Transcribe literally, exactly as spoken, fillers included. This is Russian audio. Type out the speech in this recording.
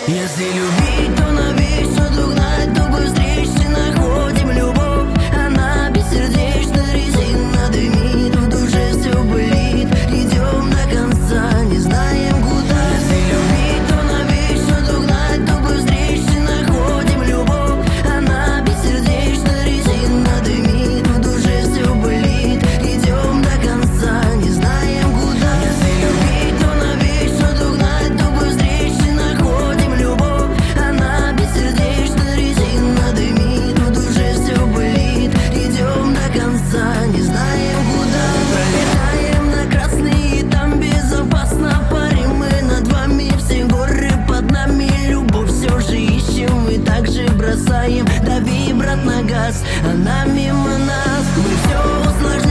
Если любить, то навечно, то гнать, то быстрее находим любовь. Она бессердечна, резина дымит, в душе все болит. Идем до конца, не знаем куда. Если любить, то навечно, то гнать, то быстрее находим любовь. Она бессердечна, резина дымит, в душе все болит. Идем до конца, не знаем куда. Если любить, то навечно, то гнать, то быстрее находим любовь. Она бессердечна, резина дымит, в душе все болит. Идем до конца, не знаем куда. Пролетаем на красный, и там безопасно. Парим мы над вами, все горы под нами. Любовь все же ищем и также бросаем. Дави, брат, на газ, она мимо нас. Мы все усложняем.